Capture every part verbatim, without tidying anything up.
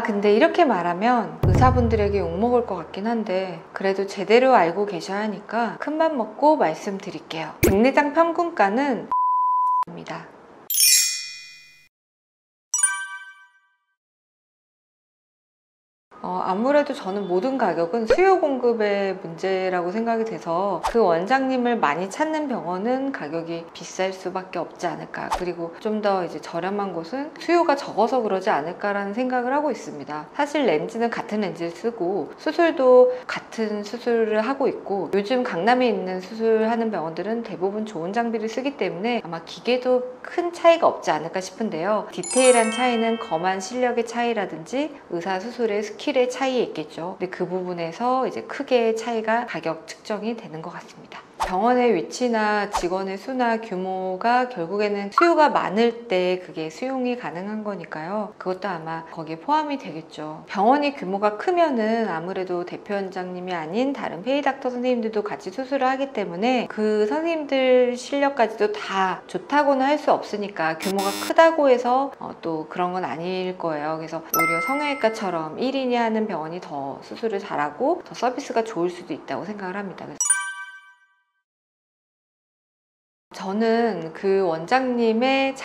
근데 이렇게 말하면 의사분들에게 욕먹을 것 같긴 한데 그래도 제대로 알고 계셔야 하니까 큰맘 먹고 말씀드릴게요. 백내장 평균가는 입니다. 어, 아무래도 저는 모든 가격은 수요 공급의 문제라고 생각이 돼서 그 원장님을 많이 찾는 병원은 가격이 비쌀 수밖에 없지 않을까. 그리고 좀 더 이제 저렴한 곳은 수요가 적어서 그러지 않을까라는 생각을 하고 있습니다. 사실 렌즈는 같은 렌즈를 쓰고 수술도 같은 수술을 하고 있고 요즘 강남에 있는 수술하는 병원들은 대부분 좋은 장비를 쓰기 때문에 아마 기계도 큰 차이가 없지 않을까 싶은데요. 디테일한 차이는 검안 실력의 차이라든지 의사 수술의 스킬 의 차이에 있겠죠. 근데 그 부분에서 이제 크게 차이가 가격 측정이 되는 것 같습니다. 병원의 위치나 직원의 수나 규모가 결국에는 수요가 많을 때 그게 수용이 가능한 거니까요. 그것도 아마 거기에 포함이 되겠죠. 병원이 규모가 크면은 아무래도 대표 원장님이 아닌 다른 페이닥터 선생님들도 같이 수술을 하기 때문에 그 선생님들 실력까지도 다 좋다고는 할 수 없으니까 규모가 크다고 해서 어, 또 그런 건 아닐 거예요. 그래서 오히려 성형외과처럼 일 인이 하는 병원이 더 수술을 잘하고 더 서비스가 좋을 수도 있다고 생각을 합니다. 저는 그 원장님의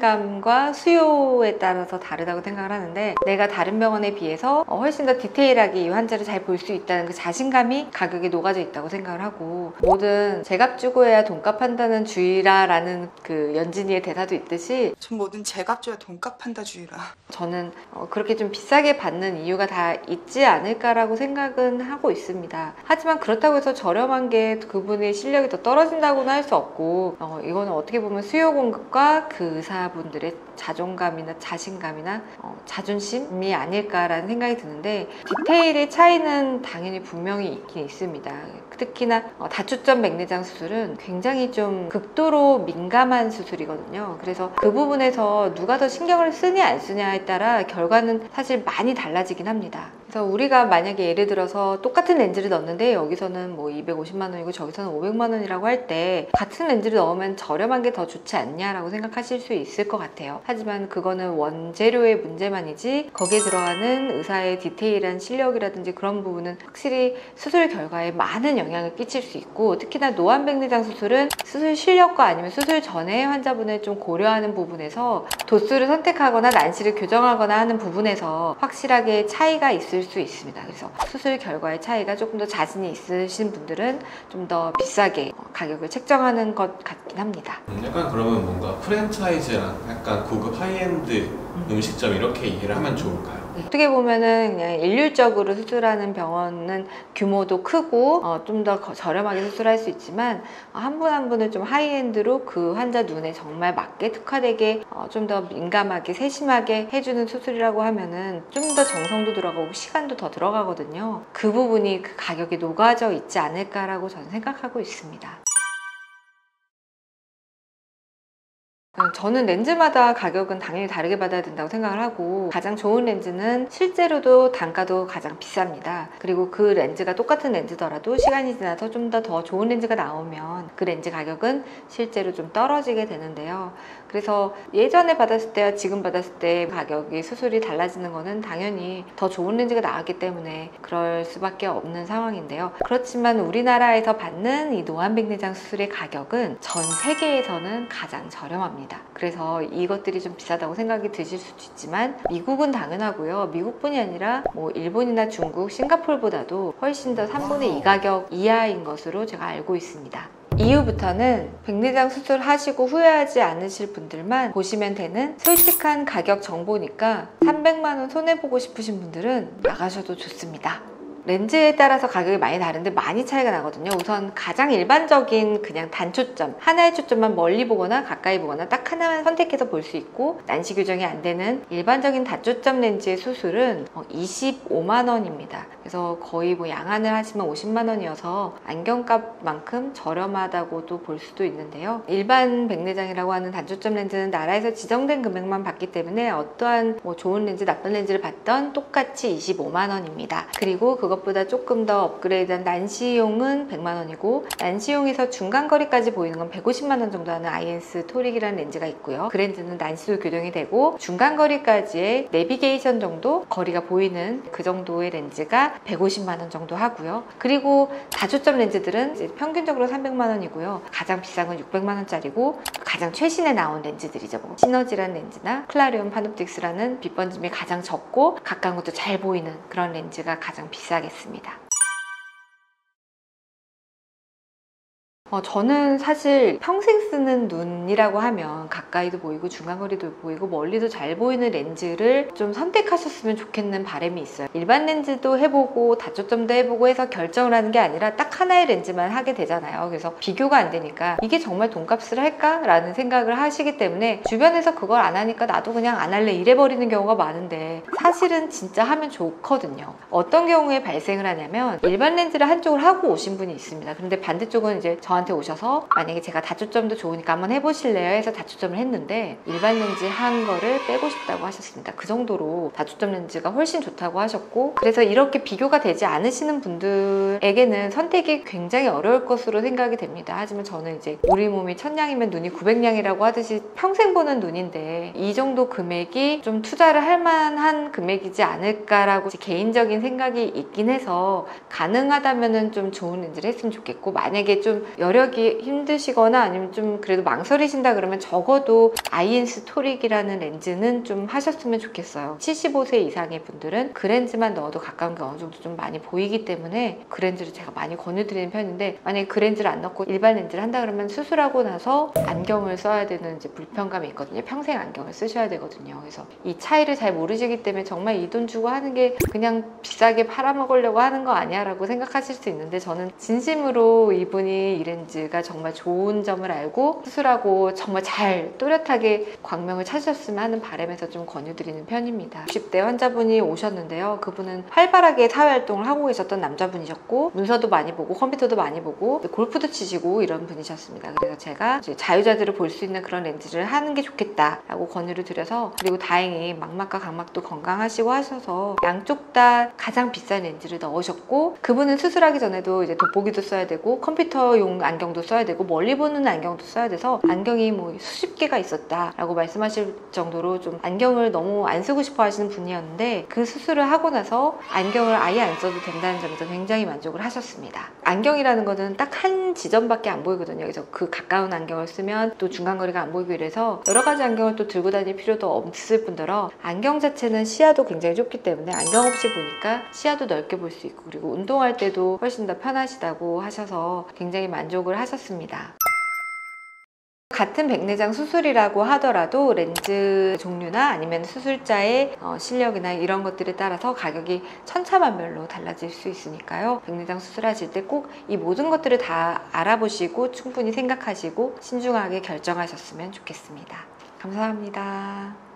자신감과 수요에 따라서 다르다고 생각을 하는데 내가 다른 병원에 비해서 훨씬 더 디테일하게 이 환자를 잘 볼 수 있다는 그 자신감이 가격에 녹아져 있다고 생각을 하고 뭐든 제값 주고 해야 돈값 한다는 주의라 라는 그 연진이의 대사도 있듯이 전 뭐든 제값 줘야 돈값 한다 주의라. 저는 그렇게 좀 비싸게 받는 이유가 다 있지 않을까라고 생각은 하고 있습니다. 하지만 그렇다고 해서 저렴한 게 그분의 실력이 더 떨어진다고는 할 수 없고 어, 이거는 어떻게 보면 수요 공급과 그 의사분들의 자존감이나 자신감이나 어, 자존심이 아닐까라는 생각이 드는데 디테일의 차이는 당연히 분명히 있긴 있습니다. 특히나 어, 다초점 백내장 수술은 굉장히 좀 극도로 민감한 수술이거든요. 그래서 그 부분에서 누가 더 신경을 쓰냐 안 쓰냐에 따라 결과는 사실 많이 달라지긴 합니다. 그래서 우리가 만약에 예를 들어서 똑같은 렌즈를 넣었는데 여기서는 뭐 이백오십만 원이고 저기서는 오백만 원이라고 할 때 같은 렌즈를 넣으면 저렴한 게 더 좋지 않냐라고 생각하실 수 있을 것 같아요. 하지만 그거는 원재료의 문제만이지 거기에 들어가는 의사의 디테일한 실력이라든지 그런 부분은 확실히 수술 결과에 많은 영향을 끼칠 수 있고 특히나 노안백내장 수술은 수술 실력과 아니면 수술 전에 환자분을 좀 고려하는 부분에서 도수를 선택하거나 난시를 교정하거나 하는 부분에서 확실하게 차이가 있을 수 있습니다. 그래서 수술 결과의 차이가 조금 더 자신이 있으신 분들은 좀 더 비싸게 가격을 책정하는 것 같긴 합니다. 음, 약간 그러면 뭔가 프랜차이즈랑 약간 고급 하이엔드 음. 음식점 이렇게 이해를 하면 좋을까요? 어떻게 보면은 그냥 일률적으로 수술하는 병원은 규모도 크고 어, 좀 더 저렴하게 수술할 수 있지만 한 분 한 분을 좀 하이엔드로 그 환자 눈에 정말 맞게 특화되게 어, 좀 더 민감하게 세심하게 해주는 수술이라고 하면은 좀 더 정성도 들어가고 시간도 더 들어가거든요. 그 부분이 그 가격에 녹아져 있지 않을까라고 저는 생각하고 있습니다. 저는 렌즈마다 가격은 당연히 다르게 받아야 된다고 생각을 하고 가장 좋은 렌즈는 실제로도 단가도 가장 비쌉니다. 그리고 그 렌즈가 똑같은 렌즈더라도 시간이 지나서 좀 더 더 좋은 렌즈가 나오면 그 렌즈 가격은 실제로 좀 떨어지게 되는데요. 그래서 예전에 받았을 때와 지금 받았을 때 가격이 수술이 달라지는 거는 당연히 더 좋은 렌즈가 나왔기 때문에 그럴 수밖에 없는 상황인데요. 그렇지만 우리나라에서 받는 이 노안백내장 수술의 가격은 전 세계에서는 가장 저렴합니다. 그래서 이것들이 좀 비싸다고 생각이 드실 수도 있지만 미국은 당연하고요. 미국뿐이 아니라 뭐 일본이나 중국, 싱가포르보다도 훨씬 더 삼분의 이 가격 이하인 것으로 제가 알고 있습니다. 이후부터는 백내장 수술하시고 후회하지 않으실 분들만 보시면 되는 솔직한 가격 정보니까 삼백만 원 손해보고 싶으신 분들은 나가셔도 좋습니다. 렌즈에 따라서 가격이 많이 다른데 많이 차이가 나거든요. 우선 가장 일반적인 그냥 단초점, 하나의 초점만 멀리 보거나 가까이 보거나 딱 하나만 선택해서 볼 수 있고 난시 교정이 안 되는 일반적인 다초점 렌즈의 수술은 이십오만 원입니다. 그래서 거의 뭐 양안을 하시면 오십만 원이어서 안경값만큼 저렴하다고도 볼 수도 있는데요. 일반 백내장이라고 하는 단초점 렌즈는 나라에서 지정된 금액만 받기 때문에 어떠한 뭐 좋은 렌즈, 나쁜 렌즈를 받던 똑같이 이십오만 원입니다. 그리고 그 그것보다 조금 더 업그레이드한 난시용은 백만 원이고, 난시용에서 중간거리까지 보이는 건 백오십만 원 정도 하는 아이엔스 토릭이라는 렌즈가 있고요. 그 렌즈는 난시도 교정이 되고 중간거리까지의 내비게이션 정도 거리가 보이는 그 정도의 렌즈가 백오십만 원 정도 하고요. 그리고 다초점 렌즈들은 이제 평균적으로 삼백만 원이고요. 가장 비싼 건 육백만 원짜리고, 가장 최신에 나온 렌즈들이죠. 뭐 시너지라는 렌즈나 클라리온 파놉틱스라는 빛번짐이 가장 적고 가까운 것도 잘 보이는 그런 렌즈가 가장 비싸겠습니다. 어, 저는 사실 평생 쓰는 눈이라고 하면 가까이도 보이고 중간거리도 보이고 멀리도 잘 보이는 렌즈를 좀 선택하셨으면 좋겠는 바람이 있어요. 일반 렌즈도 해보고 다초점도 해보고 해서 결정을 하는 게 아니라 딱 하나의 렌즈만 하게 되잖아요. 그래서 비교가 안 되니까 이게 정말 돈값을 할까? 라는 생각을 하시기 때문에 주변에서 그걸 안 하니까 나도 그냥 안 할래 이래버리는 경우가 많은데, 사실은 진짜 하면 좋거든요. 어떤 경우에 발생을 하냐면 일반 렌즈를 한쪽을 하고 오신 분이 있습니다. 그런데 반대쪽은 이제 저 한테 오셔서 만약에 제가 다초점도 좋으니까 한번 해보실래요? 해서 다초점을 했는데 일반 렌즈 한 거를 빼고 싶다고 하셨습니다. 그 정도로 다초점 렌즈가 훨씬 좋다고 하셨고, 그래서 이렇게 비교가 되지 않으시는 분들에게는 선택이 굉장히 어려울 것으로 생각이 됩니다. 하지만 저는 이제 우리 몸이 천냥이면 눈이 구백냥이라고 하듯이 평생 보는 눈인데 이 정도 금액이 좀 투자를 할 만한 금액이지 않을까라고 개인적인 생각이 있긴 해서, 가능하다면은 좀 좋은 렌즈를 했으면 좋겠고, 만약에 좀 여력이 힘드시거나 아니면 좀 그래도 망설이신다 그러면 적어도 아이엔스 토릭이라는 렌즈는 좀 하셨으면 좋겠어요. 칠십오 세 이상의 분들은 그 렌즈만 넣어도 가까운 게 어느 정도 좀 많이 보이기 때문에 그 렌즈를 제가 많이 권유드리는 편인데, 만약에 그 렌즈를 안 넣고 일반 렌즈를 한다 그러면 수술하고 나서 안경을 써야 되는 이제 불편감이 있거든요. 평생 안경을 쓰셔야 되거든요. 그래서 이 차이를 잘 모르시기 때문에 정말 이 돈 주고 하는 게 그냥 비싸게 팔아먹으려고 하는 거 아니야 라고 생각하실 수 있는데, 저는 진심으로 이분이 이 렌즈가 정말 좋은 점을 알고 수술하고 정말 잘 또렷하게 광명을 찾으셨으면 하는 바람에서 좀 권유드리는 편입니다. 육십 대 환자분이 오셨는데요. 그분은 활발하게 사회활동을 하고 계셨던 남자분이셨고, 문서도 많이 보고 컴퓨터도 많이 보고 골프도 치시고 이런 분이셨습니다. 그래서 제가 이제 자유자재로 볼 수 있는 그런 렌즈를 하는 게 좋겠다라고 권유를 드려서, 그리고 다행히 망막과 각막도 건강하시고 하셔서 양쪽 다 가장 비싼 렌즈를 넣으셨고, 그분은 수술하기 전에도 이제 돋보기도 써야 되고 컴퓨터용 안경도 써야 되고 멀리 보는 안경도 써야 돼서 안경이 뭐 수십 개가 있었다라고 말씀하실 정도로 좀 안경을 너무 안 쓰고 싶어 하시는 분이었는데, 그 수술을 하고 나서 안경을 아예 안 써도 된다는 점에서 굉장히 만족을 하셨습니다. 안경이라는 거는 딱 한 지점밖에 안 보이거든요. 그래서 그 가까운 안경을 쓰면 또 중간거리가 안 보이고 이래서 여러 가지 안경을 또 들고 다닐 필요도 없을 뿐더러 안경 자체는 시야도 굉장히 좁기 때문에 안경 없이 보니까 시야도 넓게 볼 수 있고, 그리고 운동할 때도 훨씬 더 편하시다고 하셔서 굉장히 만족을 하셨습니다. 같은 백내장 수술이라고 하더라도 렌즈 종류나 아니면 수술자의 어, 실력이나 이런 것들에 따라서 가격이 천차만별로 달라질 수 있으니까요. 백내장 수술하실 때 꼭 이 모든 것들을 다 알아보시고 충분히 생각하시고 신중하게 결정하셨으면 좋겠습니다. 감사합니다.